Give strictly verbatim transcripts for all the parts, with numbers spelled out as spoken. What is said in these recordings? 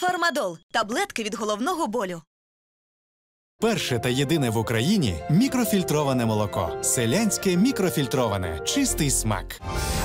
Фармадол – таблетки від головного болю. Перше та єдине в Україні мікрофільтроване молоко. Селянське мікрофільтроване. Чистий смак.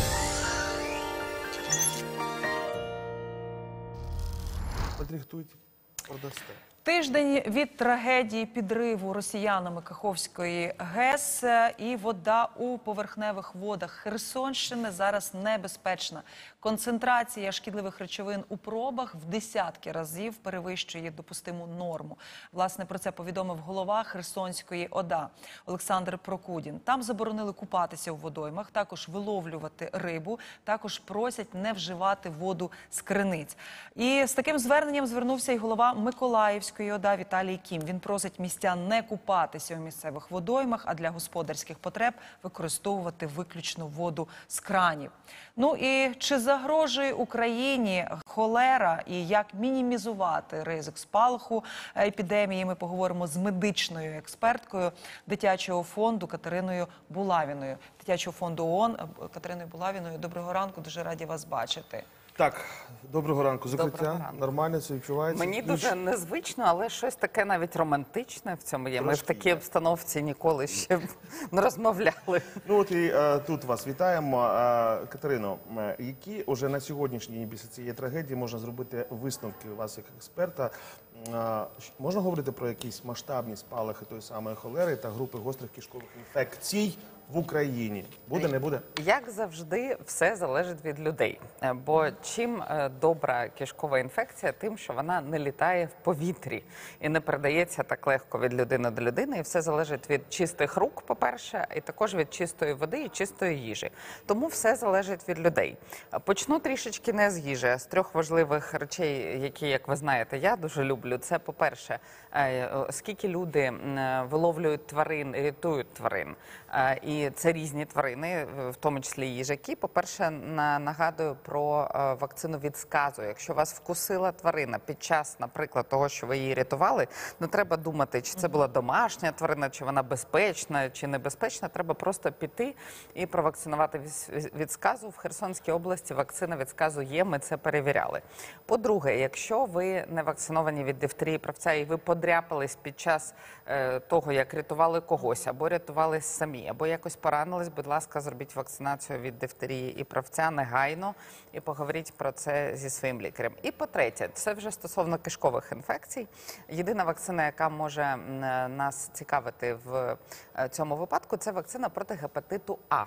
Подрихтуйте, продасте. Тиждень від трагедії підриву росіянами Каховської ГЕС, і вода у поверхневих водах Херсонщини зараз небезпечна. Концентрація шкідливих речовин у пробах в десятки разів перевищує допустиму норму. Власне, про це повідомив голова Херсонської ОДА Олександр Прокудін. Там заборонили купатися у водоймах, також виловлювати рибу, також просять не вживати воду з криниць. І з таким зверненням звернувся і голова Миколаївської ОДА Віталій Кім. Він просить містян не купатися у місцевих водоймах, а для господарських потреб використовувати виключно воду з кранів. Ну і чи загрожує Україні холера і як мінімізувати ризик спалаху епідемії, ми поговоримо з медичною експерткою Дитячого фонду Катериною Булавіною. Дитячого фонду ООН Катериною Булавіною. Доброго ранку, дуже раді вас бачити. Так, доброго ранку. Закриття. Доброго ранку. Нормально це відчувається? Мені дуже незвично, але щось таке навіть романтичне в цьому є. Ми Трошки в такій є. обстановці ніколи ще не розмовляли. Ну от і е, тут вас вітаємо. Е, Катерино, е, які вже на сьогоднішній день після цієї трагедії можна зробити висновки у вас як експерта? Е, можна говорити про якісь масштабні спалахи тої самої холери та групи гострих кишкових інфекцій в Україні? Буде, не буде? Як завжди, все залежить від людей. Бо чим е, добра кишкова інфекція, тим, що вона не літає в повітрі і не передається так легко від людини до людини. І все залежить від чистих рук, по-перше, і також від чистої води і чистої їжі. Тому все залежить від людей. Почну трішечки не з їжі, а з трьох важливих речей, які, як ви знаєте, я дуже люблю. Це, по-перше, е, скільки люди е, виловлюють тварин, рятують тварин. Е, і це різні тварини, в тому числі їжаки. По-перше, нагадую про вакцину від сказу. Якщо вас вкусила тварина під час, наприклад, того, що ви її рятували, не треба думати, чи це була домашня тварина, чи вона безпечна, чи небезпечна. Треба просто піти і провакцинувати від сказу. В Херсонській області вакцина від сказу є, ми це перевіряли. По-друге, якщо ви не вакциновані від дифтерії правця і ви подряпались під час е, того, як рятували когось, або рятувались самі, або якось поранились, будь ласка, зробіть вакцинацію від дифтерії і правця негайно і поговоріть про це зі своїм лікарем. І по-третє, це вже стосовно кишкових інфекцій. Єдина вакцина, яка може нас цікавити в цьому випадку, це вакцина проти гепатиту А.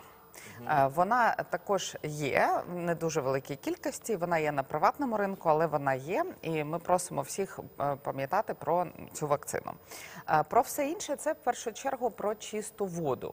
Вона також є в не дуже великій кількості, вона є на приватному ринку, але вона є, і ми просимо всіх пам'ятати про цю вакцину. Про все інше – це в першу чергу про чисту воду.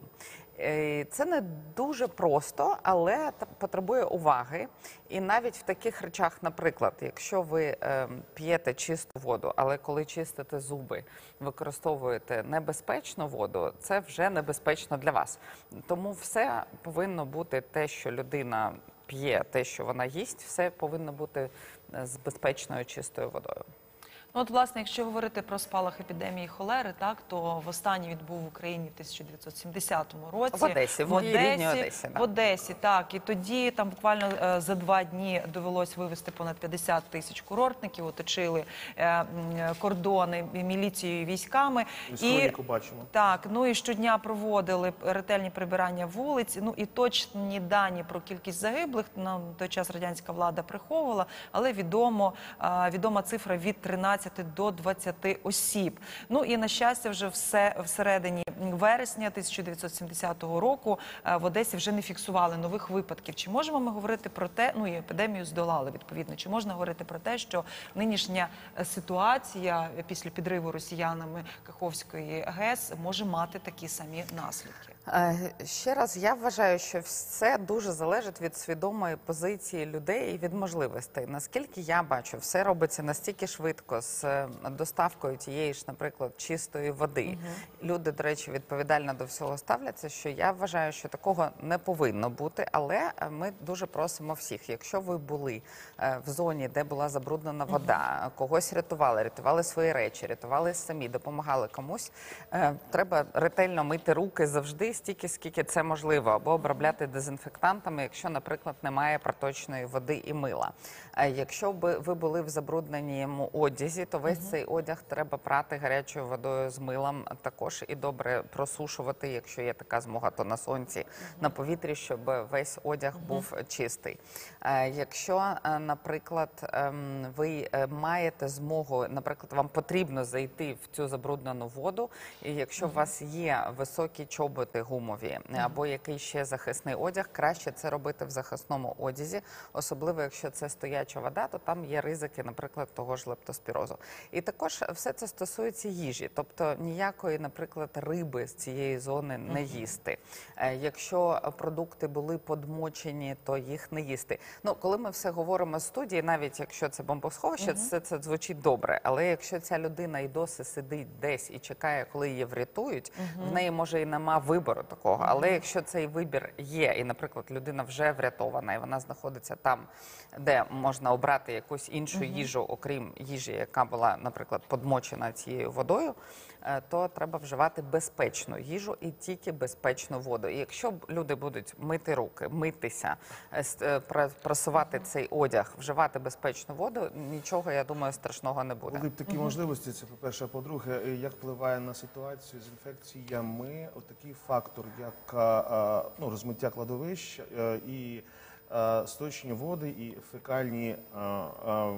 Це не дуже просто, але потребує уваги. І навіть в таких речах, наприклад, якщо ви е, п'єте чисту воду, але коли чистите зуби, використовуєте небезпечну воду, це вже небезпечно для вас. Тому все повинно бути те, що людина п'є, те, що вона їсть, все повинно бути з безпечною чистою водою. Ну, от, власне, якщо говорити про спалах епідемії холери, так, то востаннє відбув в Україні в тисяча дев'ятсот сімдесятому році. В Одесі, в рідній Одесі. В Одесі, так. І тоді там буквально е, за два дні довелось вивезти понад п'ятдесят тисяч курортників, оточили е, кордони міліцією і військами. І, бачимо. Так, ну і щодня проводили ретельні прибирання вулиць. Ну і точні дані про кількість загиблих на той час радянська влада приховувала, але відомо, е, відома цифра від тринадцяти до двадцяти осіб. Ну і, на щастя, вже все всередині вересня тисяча дев'ятсот сімдесятого року в Одесі вже не фіксували нових випадків. Чи можемо ми говорити про те, ну і епідемію здолали, відповідно, чи можна говорити про те, що нинішня ситуація після підриву росіянами Каховської ГЕС може мати такі самі наслідки? Ще раз, я вважаю, що все дуже залежить від свідомої позиції людей і від можливостей. Наскільки я бачу, все робиться настільки швидко з доставкою тієї ж, наприклад, чистої води. Угу. Люди, до речі, відповідально до всього ставляться, що я вважаю, що такого не повинно бути, але ми дуже просимо всіх, якщо ви були в зоні, де була забруднена вода, угу. когось рятували, рятували свої речі, рятували самі, допомагали комусь, треба ретельно мити руки завжди, стільки, скільки це можливо, або обробляти дезінфектантами, якщо, наприклад, немає проточної води і мила. Якщо б ви були в забрудненому одязі, то весь uh-huh. цей одяг треба прати гарячою водою з милом також і добре просушувати, якщо є така змога, то на сонці, uh-huh. на повітрі, щоб весь одяг uh-huh. був чистий. Якщо, наприклад, ви маєте змогу, наприклад, вам потрібно зайти в цю забруднену воду, і якщо uh-huh. у вас є високі чоботи гумові uh-huh. або якийсь ще захисний одяг, краще це робити в захисному одязі, особливо якщо це стояча вода, то там є ризики, наприклад, того ж лептоспірозу. І також все це стосується їжі, тобто ніякої, наприклад, риби з цієї зони не їсти. Якщо продукти були подмочені, то їх не їсти. Ну, коли ми все говоримо з студії, навіть якщо це бомбосховище, угу. це, це звучить добре, але якщо ця людина і досі сидить десь і чекає, коли її врятують, угу. в неї, може, і нема вибору такого, угу. але якщо цей вибір є, і, наприклад, людина вже врятована, і вона знаходиться там, де можна обрати якусь іншу uh-huh. їжу, окрім їжі, яка була, наприклад, подмочена цією водою, то треба вживати безпечну їжу і тільки безпечну воду. І якщо люди будуть мити руки, митися, просувати uh-huh. цей одяг, вживати безпечну воду, нічого, я думаю, страшного не буде. Були б такі uh-huh. можливості, це по-перше. А по-друге, як впливає на ситуацію з інфекціями отакий фактор, як ну, розмиття кладовищ і сточні води і фекальні а, а,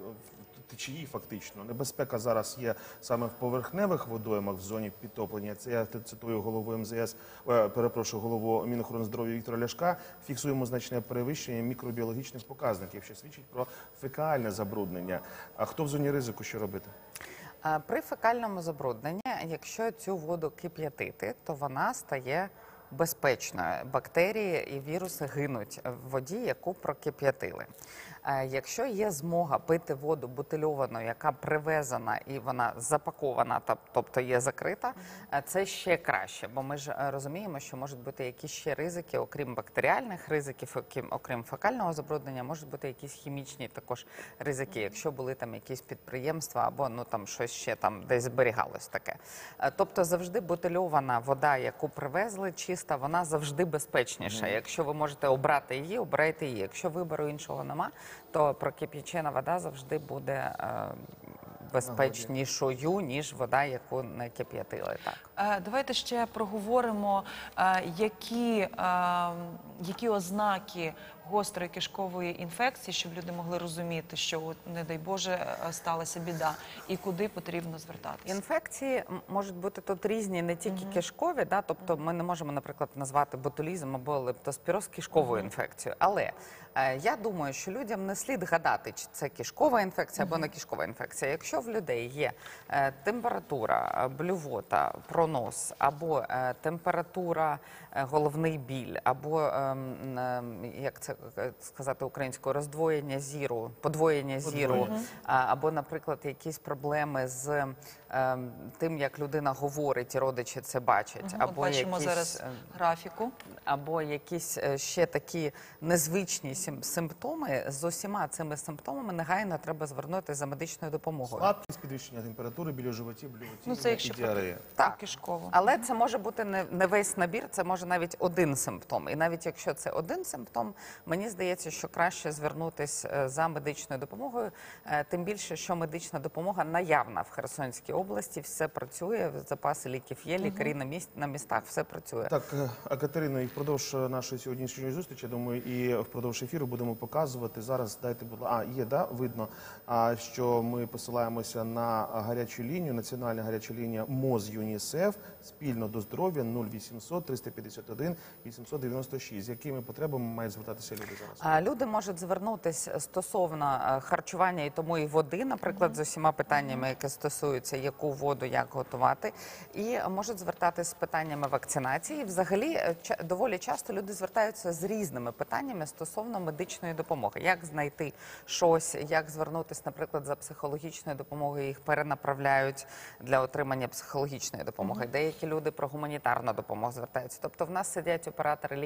течії, фактично. Небезпека зараз є саме в поверхневих водоймах в зоні підтоплення. Це я цитую голову ем зе ес, е, перепрошую, голову Мінохорони здоров'я Віктора Ляшка. Фіксуємо значне перевищення мікробіологічних показників, що свідчить про фекальне забруднення. А хто в зоні ризику, що робити? При фекальному забрудненні, якщо цю воду кип'ятити, то вона стає безпечною. Бактерії і віруси гинуть в воді, яку прокип'ятили. Якщо є змога пити воду бутильовану, яка привезена і вона запакована, тобто є закрита, це ще краще, бо ми ж розуміємо, що можуть бути якісь ще ризики, окрім бактеріальних ризиків, окрім фекального забруднення, можуть бути якісь хімічні також ризики, якщо були там якісь підприємства або ну там щось ще там десь зберігалось таке. Тобто завжди бутильована вода, яку привезли, чиста, вона завжди безпечніша. Якщо ви можете обрати її, обирайте її. Якщо вибору іншого нема, то прокип'ячена вода завжди буде е, безпечнішою, ніж вода, яку не кип'ятили. Так. Давайте ще проговоримо, е, які, е, які ознаки гострої кишкової інфекції, щоб люди могли розуміти, що, от, не дай Боже, сталася біда, і куди потрібно звертатися. Інфекції можуть бути тут різні, не тільки uh-huh. кишкові, да? Тобто ми не можемо, наприклад, назвати ботулізм або лептоспіроз кишковою uh-huh. інфекцією, але е, я думаю, що людям не слід гадати, чи це кишкова інфекція uh-huh. або не кишкова інфекція. Якщо в людей є е, температура, блювота, пронос, або е, температура, е, головний біль, або, е, е, як це сказати українською, роздвоєння зіру, подвоєння зіру, uh-huh. або, наприклад, якісь проблеми з е, тим, як людина говорить, і родичі це бачать. Uh-huh. Або бачимо якісь, зараз графіку. Або якісь ще такі незвичні симптоми. З усіма цими симптомами негайно треба звернутися за медичною допомогою. Слабкість, підвищення температури, біль у животі, блювотіння ну, це і діарея. Так, кишково. Але це може бути не, не весь набір, це може навіть один симптом. І навіть якщо це один симптом, мені здається, що краще звернутися за медичною допомогою, тим більше, що медична допомога наявна в Херсонській області, все працює, запаси ліків є, лікарі угу. на, місць, на містах, все працює. Так, а Катерино, і впродовж нашої сьогоднішньої зустрічі, я думаю, і впродовж ефіру будемо показувати. Зараз дайте, будь ласка, а, є, да, видно, а, що ми посилаємося на гарячу лінію, національна гаряча лінія МОЗ ЮНІСЕФ, спільно до здоров'я нуль вісімсот триста п'ятдесят один вісімсот дев'яносто шість. З якими потребами мають звертатися люди зараз? Люди можуть звернутися стосовно харчування і тому і води, наприклад, mm-hmm. з усіма питаннями, які стосуються, яку воду, як готувати, і можуть звертатися з питаннями вакцинації. Взагалі, доволі часто люди звертаються з різними питаннями стосовно медичної допомоги. Як знайти щось, як звернутися, наприклад, за психологічною допомогою, їх перенаправляють для отримання психологічної допомоги. Mm-hmm. Деякі люди про гуманітарну допомогу звертаються. Тобто в нас сидять оператори лінії, це лікарі,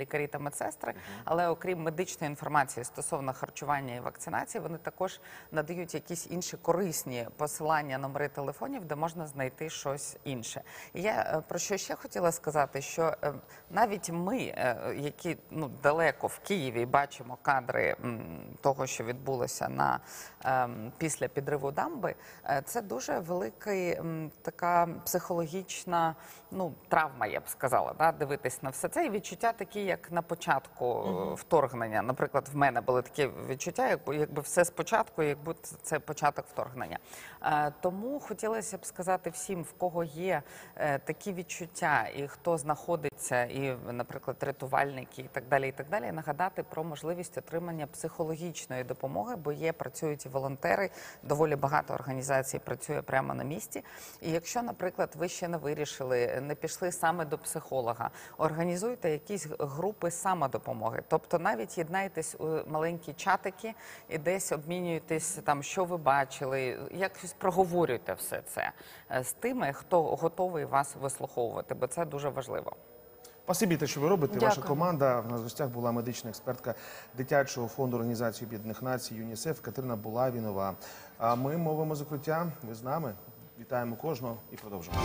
лікарі та медсестри, але окрім медичної інформації стосовно харчування і вакцинації, вони також надають якісь інші корисні посилання, номери телефонів, де можна знайти щось інше. І я е, про що ще хотіла сказати, що е, навіть ми, е, які ну, далеко в Києві бачимо кадри м, того, що відбулося на, е, після підриву дамби, е, це дуже великий м, така психологічна ну, травма, я б сказала, да? Дивитись на все це. І відчуття такі, як на початку mm-hmm. вторгнення. Наприклад, в мене були такі відчуття, якби, якби все спочатку, якби це початок вторгнення. Е, тому хотілося б сказати всім, в кого є е, такі відчуття, і хто знаходиться, і, наприклад, рятувальники, і так далі, і так далі, нагадати про можливість отримання психологічної допомоги, бо є, працюють і волонтери, доволі багато організацій працює прямо на місці. І якщо, наприклад, ви ще не вирішили, не пішли саме до психолога, організуйте якісь групи самодопомоги. Тобто навіть єднайтесь у маленькі чатики і десь обмінюєтесь, там, що ви бачили, якось проговорюйте все це з тими, хто готовий вас вислуховувати, бо це дуже важливо. Спасибі те, що ви робите. Дякую. Ваша команда. В нас в гостях була медична експертка Дитячого фонду Організації Об'єднаних Націй ЮНІСЕФ Катерина Булавінова. А ми мовимо закриття. Ви з нами. Вітаємо кожного і продовжуємо.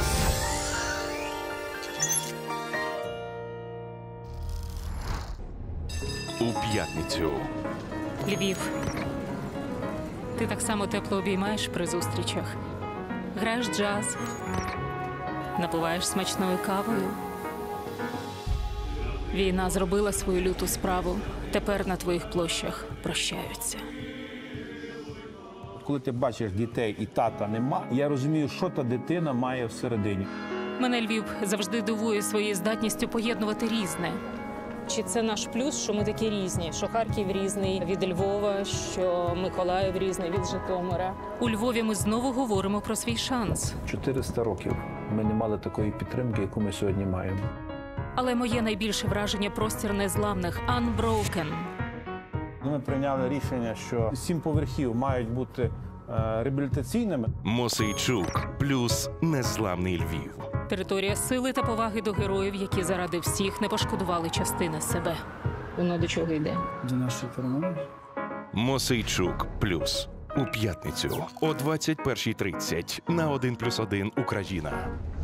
У п'ятницю. Львів. Ти так само тепло обіймаєш при зустрічах. Граєш джаз. Напиваєш смачною кавою. Війна зробила свою люту справу. Тепер на твоїх площах прощаються. Коли ти бачиш дітей і тата нема, я розумію, що та дитина має всередині. Мене Львів завжди дивує своєю здатністю поєднувати різне. Чи це наш плюс, що ми такі різні? Що Харків різний від Львова, що Миколаїв різний від Житомира. У Львові ми знову говоримо про свій шанс. чотириста років ми не мали такої підтримки, яку ми сьогодні маємо. Але моє найбільше враження – простір незламних – Unbroken. Ми прийняли рішення, що сім поверхів мають бути е, реабілітаційними. Мосейчук плюс незламний Львів. Територія сили та поваги до героїв, які заради всіх не пошкодували частини себе. Воно до чого йде? До нашої перемоги. Мосейчук плюс у п'ятницю о двадцять першій тридцять на один плюс один Україна.